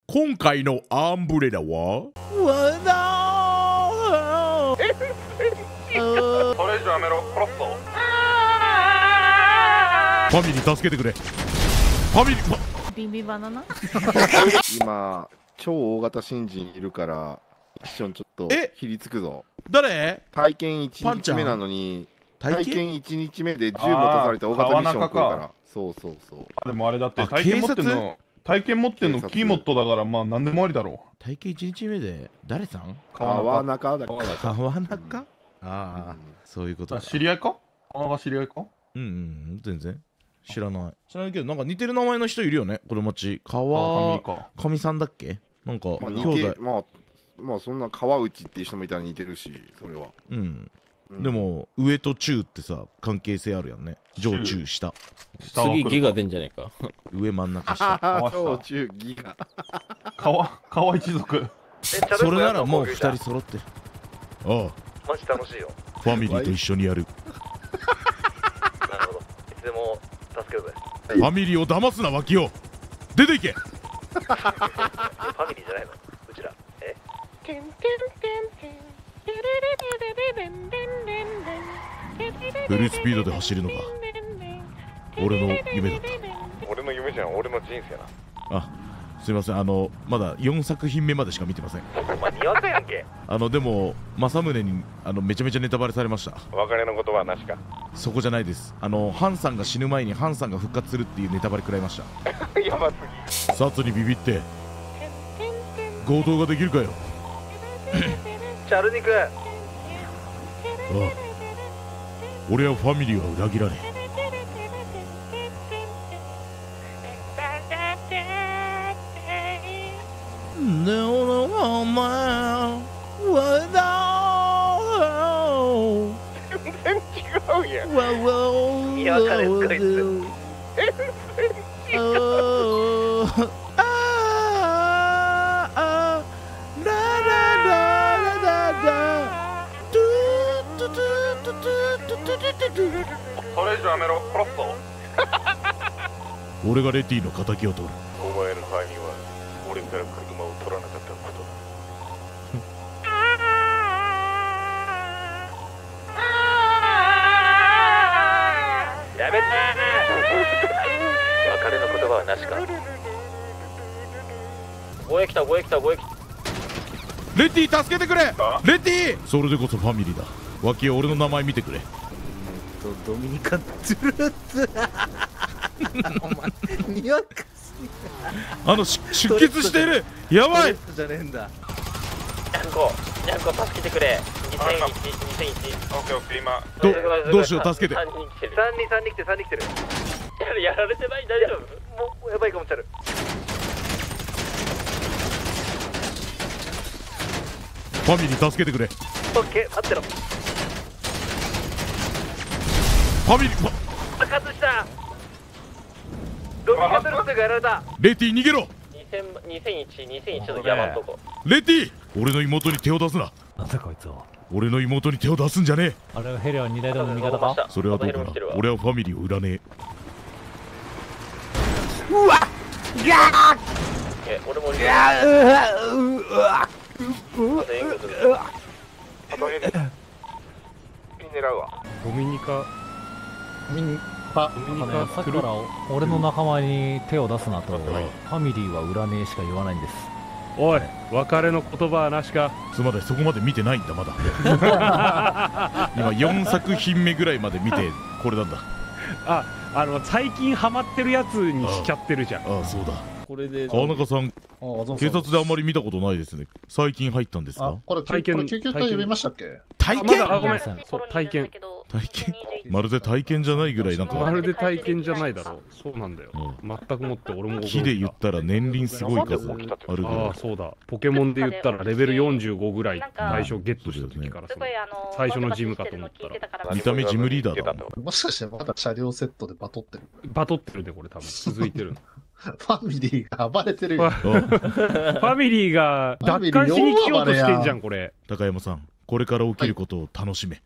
今回のアンブレラはそれ以上やめろ、殺すぞ。 ファミリー助けてくれ。ファミリービビバナナ今超大型新人いるから一緒にちょっとひりつくぞ。 誰？ 体験1日目なのに体験1日目で銃持たされて大型ミッション来るから。そうそうそう。 でもあれだって体験持ってんのキーモットだから、まあ何でもありだろう。 体験1日目で誰さん？ 川中だっけ。 川中？ああ、そういうことだ。 知り合いか？川が知り合いか？ 全然知らないけど、なんか似てる名前の人いるよね、この町。川上さんだっけ？なんか兄弟。 まあそんな川内っていう人もいたら似てるし、それは。 でも上と中ってさ関係性あるやんね。上中下。 次ギガ出んじゃねえか。 上真ん中下。 上中ギガ。 川一族。 それならもう2人揃って。ああ、 マジ楽しいよ。 ファミリーと一緒にやる。 なるほど、いつでも助けるぜ。 ファミリーを騙すな、脇を出ていけ。 ファミリーじゃないの、うちら。 フルスピードで走るのが俺の夢だった。 俺の夢じゃん、俺の人生な。 あ、すいません、まだ4作品目までしか見てません。 お前にわかやんけ。 でも政宗にめちゃめちゃネタバレされました。 別れの言葉はなしか。 そこじゃないです。ハンさんが死ぬ前にハンさんが復活するっていうネタバレ食らいました。 やばすぎ。 殺にビビって強盗ができるかよ。 チャルニク。 ああ、俺はファミリーは裏切らねえ。 全然違うやん。にわかですこいつ。 それ以上やめろ、殺すぞ。 俺がレティの仇を取る。 お前の犯人は俺から車を取らなかったことだ。やめて別れの言葉はなしか。 護衛来た。 レティ助けてくれ。レティ、それでこそファミリーだ。脇よ、俺の名前見てくれ。 ドミニカ・トゥルーツ。お前にわかすぎ出血している。やばいじゃねえんだ。 ニャンコ助けてくれ。2001。 オッケー、今。 どうしよう、助けて。 3人来てる。 やられてない、大丈夫？ もうやばいかもチャル。 ファミリー助けてくれ。 オッケー、待ってろ。 ファミリー爆発した。ロッキャトルスがやられた。 レティ逃げろ。 2001の山のとこ。 レティ、俺の妹に手を出すな。 なんだこいつは。 俺の妹に手を出すんじゃねえ。 あれはヘリは2台とも味方か？ それはどうかな。俺はファミリーを恨ねえ。 うわっ、ギャー。俺もうわ狙うわ。 ドミニカさっきから俺の仲間に手を出すなと、ファミリーは恨ねえしか言わないんです。 おい、別れの言葉はなしか。 すまない、そこまで見てないんだまだ。今4作品目ぐらいまで見てこれなんだ。 最近ハマってるやつにしちゃってるじゃん。 ああ、そうだ。 これで川中さん、警察であんまり見たことないですね。最近入ったんですか？ これ救急隊呼びましたっけ？ 体験？ ごめん、体験。 まるで体験じゃないぐらいなんか。 まるで体験じゃないだろう。そうなんだよ。全くもって俺も。 木で言ったら年輪すごい数あるぐらい。 ああ、そうだ。ポケモンで言ったらレベル45ぐらい最初ゲットした時から最初のジムかと思ったら。 見た目ジムリーダーだ。 もしかしてまだ車両セットでバトってる？ バトってるでこれ多分続いてる。 ファミリーが暴れてるよ。 ファミリーが奪還しに来ようとしてんじゃんこれ。 高山さん、これから起きることを楽しめ。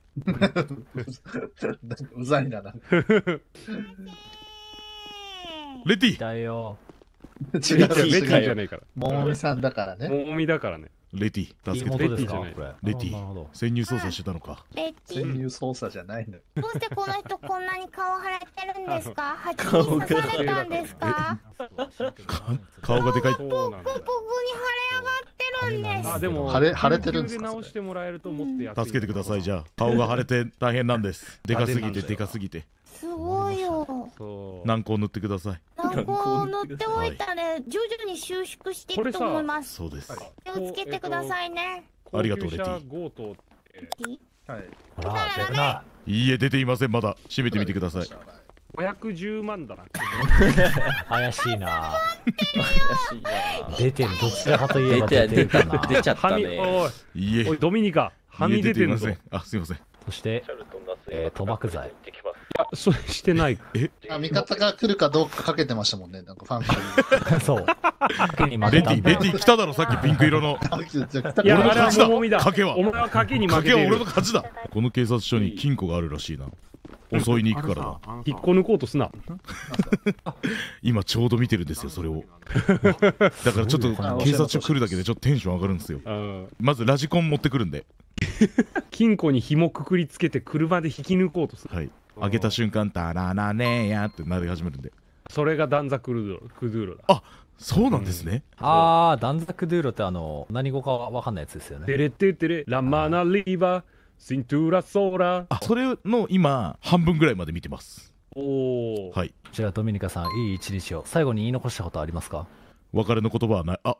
うざいな。 レティ、 だよ。 違うベティじゃないから。 ももみさんだからね。 もみだからね。 レティ助けて妹ですかレティじゃないこれ。 レテなるほどィ潜入捜査してたのか。 レッチ潜入捜査じゃないのよ。 どうしてこの人こんなに顔腫れてるんですか？蜂に刺されたんですか？ 顔がでかい。 そうなんだ。 ここに腫れ上がってるんです。 あ、でも、 腫れてるんですか直してもらえると思ってやって助けてください。じゃあ顔が腫れて大変なんです。でかすぎてでかすぎて。 すごいよ。 そう。 軟膏塗ってください。 軟膏を塗っておいたね、徐々に収縮していくと思います。 そうです。 気をつけてくださいね。 ありがとうレティ。 強盗ってはい。 ほら出るな。 いいえ出ていませんまだ。閉めてみてください。 510万だな。 怪しいな。出てる、どちらかといえば出てるかな。 出ちゃったおい、 いいえ。 おい、ドミニカ、はみ出てんぞ。 あ、すいません。 そして、賭博罪。 いや、それしてない。 味方が来るかどうかかけてましたもんね。なんかファンクそう。 レティ来ただろさっきピンク色の。 いや、あれは勝ちだももみだ。 賭けは。 お前は賭けに負けてる。 賭けは俺の勝ちだ。この警察署に金庫があるらしいな。襲いに行くからだ。 引っこ抜こうとすな。 今ちょうど見てるんですよそれを。だからちょっと警察署来るだけでちょっとテンション上がるんですよ。まずラジコン持ってくるんで。 金庫に紐くくりつけて車で引き抜こうとする。 はい。開けた瞬間タララネーヤってなり始めるんで。 それがダンザクルドゥーロだ。 あ、そうなんですね。 あー、ダンザクドゥーロって何語かわかんないやつですよね。 テレテテレラマナリバシントゥラソーラ。 あ、それの今半分ぐらいまで見てます。 おお。 はい。 じゃあドミニカさん、いい一日を。最後に言い残したことありますか？ 別れの言葉はない。あ、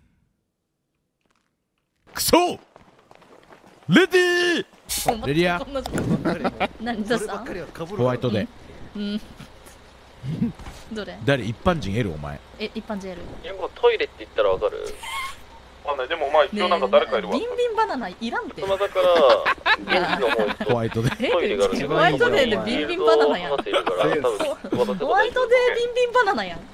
くそレディーレディア何ださホワイトでどれ誰一般人 L お前一般人 L トイレって言ったらわかる？ わかんない。でもまあ一応なんか誰かいるわ。 ビンビンバナナいらんって。 だから現地の方行くとホワイトでトイレがあるけど、 ホワイトデーでビンビンバナナやん。ホワイトデービンビンバナナやん。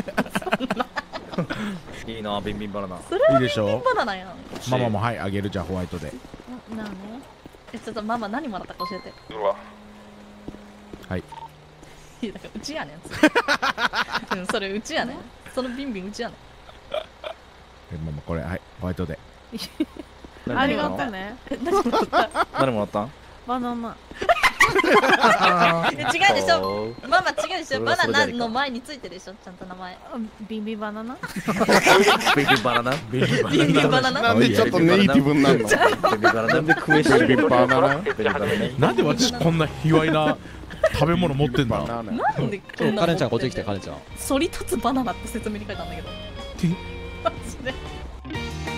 いいな、ビンビンバナナ。 それはビンビンバナナやん。 ママもはいあげる。じゃあホワイトでなあね。ちょっとママ何もらったか教えて。 はい。 いやだからうちやねん。それうちやねん。そのビンビンうちやねん。 ママこれはいホワイトでありがとうね。 何もらったん？ バナナ。違うでしょ。ママ違うでしょ。バナナの前についてるでしょ。ちゃんと名前。ビンビンバナナ。 ビンビンバナナ。 ビンビンバナナ。 なんでちょっとネイティブになるの？ なんでクエスチョンビンビンバナナ。 なんで私こんな卑猥な食べ物持ってんだ。 なんでこんな。 カレンちゃんこっち来てカレンちゃん。 反り立つバナナって説明に書いたんだけど。マジで。